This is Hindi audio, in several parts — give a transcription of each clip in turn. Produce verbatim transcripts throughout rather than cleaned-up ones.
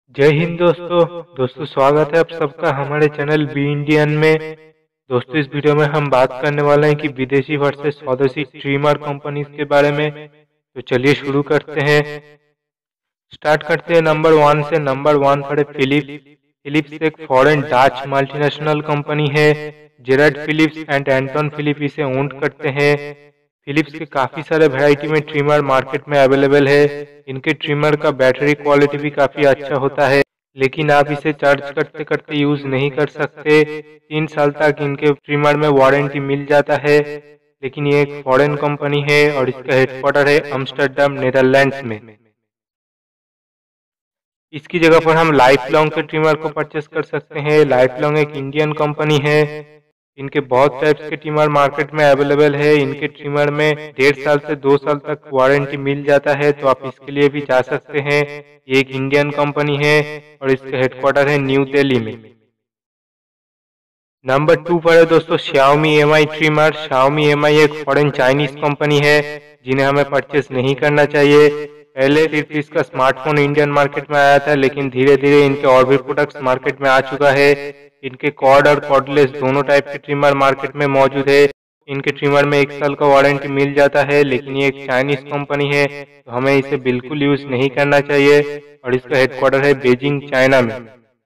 जय हिंद दोस्तों दोस्तों स्वागत है आप सबका हमारे चैनल बी इंडियन में। दोस्तों इस वीडियो में हम बात करने वाले हैं कि विदेशी वर्सेस स्वदेशी ट्रिमर कंपनीज के बारे में। तो चलिए शुरू करते हैं। स्टार्ट करते हैं नंबर वन से। नंबर वन पर फिलिप्स। फिलिप्स एक फॉरेन डच मल्टीनेशनल कंपनी है। Gerard Philips and Anton Philip इसे ओन करते हैं। फिलिप्स के काफ़ी सारे वैरायटी में ट्रिमर मार्केट में अवेलेबल है। इनके ट्रिमर का बैटरी क्वालिटी भी काफ़ी अच्छा होता है, लेकिन आप इसे चार्ज करते करते यूज़ नहीं कर सकते। तीन साल तक इनके ट्रिमर में वारंटी मिल जाता है। लेकिन ये एक फॉरेन कंपनी है और इसका हेडक्वार्टर है अम्स्टरडम नीदरलैंड्स में। इसकी जगह पर हम लाइफ लॉन्ग के ट्रिमर को परचेस कर सकते हैं। लाइफ लॉन्ग एक इंडियन कंपनी है। इनके बहुत टाइप्स के ट्रिमर मार्केट में अवेलेबल है। इनके ट्रिमर में डेढ़ साल से दो साल तक वारंटी मिल जाता है, तो आप इसके लिए भी जा सकते हैं। ये एक इंडियन कंपनी है और इसका हेडक्वार्टर है न्यू दिल्ली में। नंबर टू पर है दोस्तों Xiaomi M I trimmer. Xiaomi M I एक फॉरेन चाइनीज कंपनी है जिन्हें हमें परचेस नहीं करना चाहिए। पहले सिर्फ इसका स्मार्टफोन इंडियन मार्केट में आया था, लेकिन धीरे धीरे इनके और भी प्रोडक्ट्स मार्केट में आ चुका है। इनके कॉर्ड और कॉर्डलेस दोनों टाइप के ट्रिमर मार्केट में मौजूद है। इनके ट्रिमर में एक साल का वारंटी मिल जाता है, लेकिन ये एक चाइनीज कंपनी है तो हमें इसे बिल्कुल यूज नहीं करना चाहिए और इसका हेडक्वार्टर है बीजिंग चाइना में।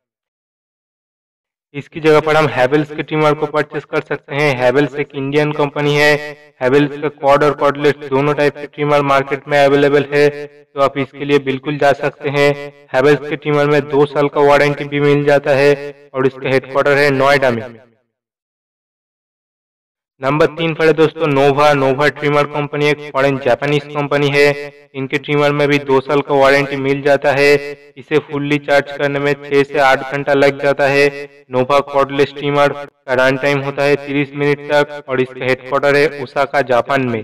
इसकी जगह पर हम हैवेल्स के ट्रिमर को परचेस कर सकते हैं। हैवेल्स एक इंडियन कंपनी है। हैवेल्स का कॉर्ड और कॉर्डलेस दोनों टाइप के ट्रिमर मार्केट में अवेलेबल है, तो आप इसके लिए बिल्कुल जा सकते हैं। हैवेल्स के ट्रिमर में दो साल का वारंटी भी मिल जाता है और इसका हेडक्वार्टर है नोएडा में। नंबर तीन पर है दोस्तों नोवा। नोवा ट्रिमर कंपनी एक फॉरेन जापानीज कंपनी है। इनके ट्रिमर में भी दो साल का वारंटी मिल जाता है। इसे फुल्ली चार्ज करने में छह से आठ घंटा लग जाता है। नोवा कॉर्डलेस ट्रिमर का रन टाइम होता है तीस मिनट तक और इसका हेडक्वार्टर है ओसाका जापान में।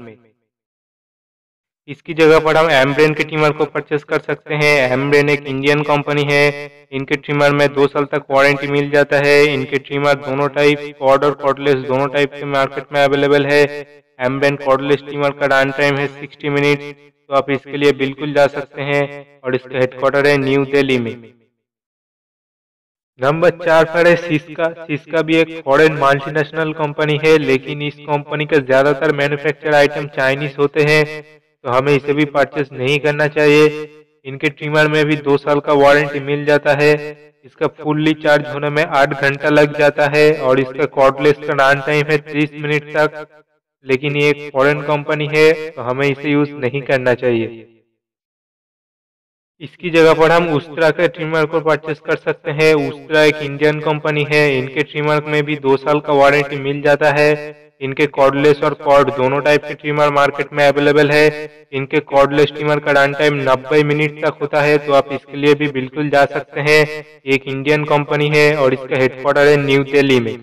इसकी जगह पर हम एमब्रेन के ट्रिमर को परचेस कर सकते हैं। एमब्रेन एक इंडियन कंपनी है। इनके ट्रिमर में दो साल तक वारंटी मिल जाता है। इनके ट्रिमर दोनों टाइप कॉर्ड और कॉर्डलेस दोनों टाइप के मार्केट में अवेलेबल है। एमब्रेन कॉर्डलेस ट्रिमर का रन टाइम है साठ मिनट, तो आप इसके लिए बिल्कुल जा सकते हैं और इसका हेडक्वार्टर है न्यू दिल्ली में। नंबर चार पर है सिस्का। सिस्का भी एक फॉरेन मल्टीनेशनल कंपनी है, लेकिन इस कंपनी के ज्यादातर मैन्युफैक्चर आइटम चाइनीज होते हैं, तो हमें इसे भी परचेस नहीं करना चाहिए। इनके ट्रिमर में भी दो साल का वारंटी मिल जाता है। इसका फुल्ली चार्ज होने में आठ घंटा लग जाता है और इसका कॉर्डलेस का रन टाइम है तीस मिनट तक। लेकिन ये एक फॉरेन कंपनी है, तो हमें इसे यूज नहीं करना चाहिए। इसकी जगह पर हम उस्त्रा के ट्रिमर को परचेस कर सकते हैं। उस्त्रा एक इंडियन कंपनी है। इनके ट्रिमर में भी दो साल का वारंटी मिल जाता है। इनके कॉर्डलेस और कॉर्ड दोनों टाइप के ट्रिमर मार्केट में अवेलेबल है। इनके कॉर्डलेस ट्रिमर का रन टाइम नब्बे मिनट तक होता है, तो आप इसके लिए भी बिल्कुल जा सकते हैं। एक इंडियन कंपनी है और इसका हेडक्वार्टर है न्यू दिल्ली में।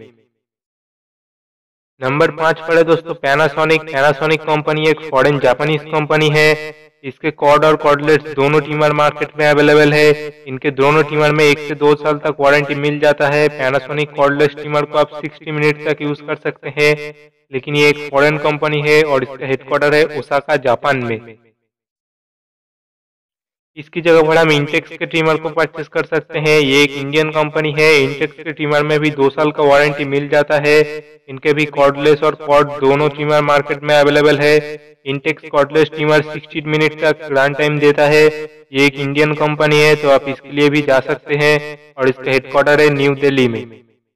नंबर पाँच पर है दोस्तों पैनासोनिक। पैनासोनिक कंपनी एक फॉरेन जापानीज कंपनी है। इसके कॉर्ड और कॉर्डलेस दोनों ट्रिमर मार्केट में अवेलेबल है। इनके दोनों ट्रिमर में एक से दो साल तक वारंटी मिल जाता है। पैनासोनिक कॉर्डलेस ट्रिमर को आप साठ मिनट तक यूज कर सकते हैं, लेकिन ये एक फॉरेन कंपनी है और इसका हेडक्वार्टर है ओसाका जापान में। इसकी जगह पर हम इंटेक्स के ट्रिमर को परचेस कर सकते हैं। ये एक इंडियन कंपनी है। इंटेक्स के ट्रिमर में भी दो साल का वारंटी मिल जाता है। इनके भी कॉर्डलेस और कॉर्ड दोनों ट्रिमर मार्केट में अवेलेबल है। इंटेक्स कॉर्डलेस ट्रिमर साठ मिनट तक रन टाइम देता है। ये एक इंडियन कंपनी है, तो आप इसके लिए भी जा सकते हैं और इसका हेडक्वार्टर है न्यू दिल्ली में।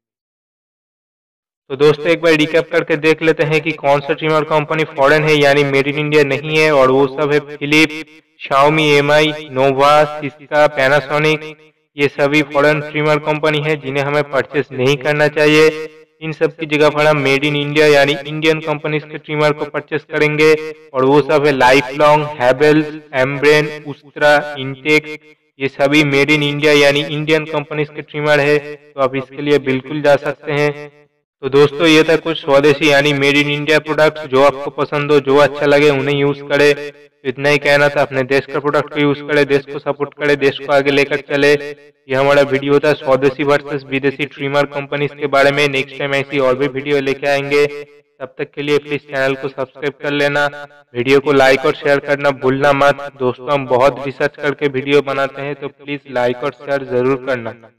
तो दोस्तों एक बार रिकैप करके देख लेते हैं कि कौन सा ट्रिमर कंपनी फॉरेन है यानी मेड इन इंडिया नहीं है, और वो सब है Philips, Xiaomi M I, Nova, Syska, Panasonic. ये सभी फॉरेन ट्रिमर कंपनी है जिन्हें हमें परचेस नहीं करना चाहिए। इन सब की जगह पर हम मेड इन इंडिया यानी इंडियन कंपनीज के ट्रिमर को परचेस करेंगे, और वो सब है लाइफ लॉन्ग, हैवेल्स, एम्ब्रेन, उस्त्रा, इंटेक्स। ये सभी मेड इन इंडिया यानी इंडियन कंपनीज के ट्रिमर है, तो आप इसके लिए बिल्कुल जा सकते हैं। तो दोस्तों ये था कुछ स्वदेशी यानी मेड इन इंडिया प्रोडक्ट्स। जो आपको पसंद हो, जो अच्छा लगे उन्हें यूज करे। इतना ही कहना था, अपने देश का प्रोडक्ट को यूज करे, देश को सपोर्ट करे, देश को आगे लेकर चले। ये हमारा वीडियो था स्वदेशी वर्सेस विदेशी ट्रिमर कंपनीज के बारे में। नेक्स्ट टाइम ऐसी और भी वीडियो लेके आएंगे। तब तक के लिए प्लीज चैनल को सब्सक्राइब कर लेना, वीडियो को लाइक और शेयर करना भूलना मत। दोस्तों हम बहुत रिसर्च करके वीडियो बनाते हैं, तो प्लीज लाइक और शेयर जरूर करना।